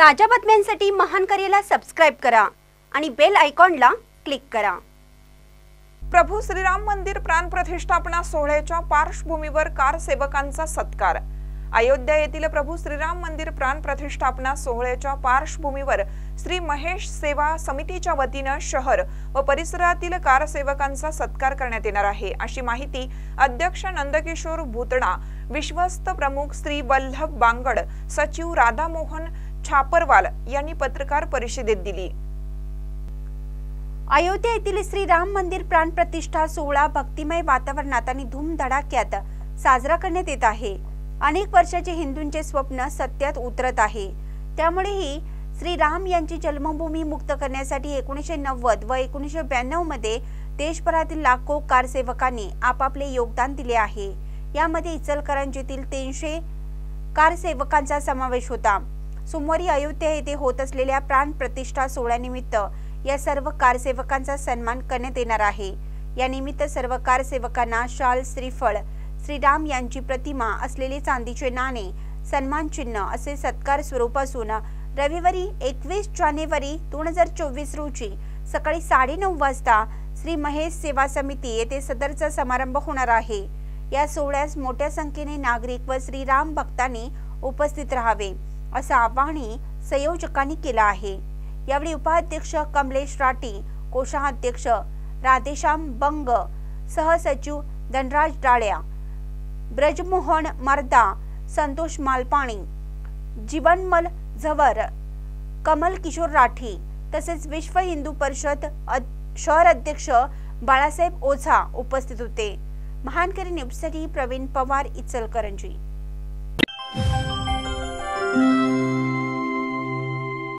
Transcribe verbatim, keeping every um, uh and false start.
ताज्या बातम्यांसाठी महान करेला सबस्क्राइब करा आणि बेल आयकॉनला क्लिक करा। प्रभू श्रीराम मंदिर प्राण प्रतिष्ठापना सोहळ्याच्या पार्श्वभूमीवर कार सेवकांचा सत्कार। अयोध्या येथील प्रभू श्रीराम मंदिर प्राण प्रतिष्ठापना सोहळ्याच्या पार्श्वभूमीवर श्री महेश सेवा समितीच्या वतीने शहर व परिसरातील कार सेवकांचा सत्कार करण्यात येणार आहे, अशी माहिती अध्यक्ष नंदकिशोर भूतणा, विश्वस्त प्रमुख श्री वल्लभ बांगड, सचिव राधामोहन छापरवाल यांनी पत्रकार परिषदेत दिली। अयोध्या येथील श्रीराम मंदिर प्राण प्रतिष्ठा सोहळा भक्तिमय वातावरणात आणि धूमधडाक्यात साजरा करण्यात येत आहे। अनेक वर्षाचे हिंदूंचे स्वप्न सत्यात उतरत आहे। त्यामुळे ही श्रीराम यांची जन्मभूमी मुक्त करण्यासाठी एकोणीसशे नव्वद व एकोणीसशे ब्याण्णव मध्ये देशभरातील लाखो कारसेवकांनी आपापले योगदान दिले आहे। यामध्ये इचलकरंजीतील तीनशे कारसेवकांचा समावेश होता। सोमवारी अयोध्या येथे होत असलेल्या प्राण प्रतिष्ठा सोहळ्यानिमित्त या सर्व कारसेवकांचा सन्मान करण्यात येणार आहे। या निमित्त सर्व कारसेवकांना शाल, श्रीफळ, श्रीराम यांची प्रतिमा असलेले चांदीचे नाणे, सन्मान चिन्ह असे सत्कार स्वरूप असून रविवारी एकवीस जानेवारी दोन हजार चोवीस रोजी सकाळी साडेनऊ वाजता श्री महेश सेवा समिती येथे सदरचा समारंभ होणार आहे। या सोहळ्यास मोठ्या संख्येने नागरिक व श्रीराम भक्तांनी उपस्थित राहावे असं आवाहन संयोजकांनी केलं आहे। यावेळी उपाध्यक्ष कमलेश राठी, कोषाध्यक्ष राधेश्याम बंग, सहसचिव धनराज डाळ्या, ब्रजमोहन मर्दा, संतोष मालपाणी, जीवनमल झवर, कमल किशोर राठी तसेच विश्व हिंदू परिषद शहर अध्यक्ष बाळासाहेब ओझा उपस्थित होते। महानकरी न्यूजसाठी प्रवीण पवार, इचलकरंजी।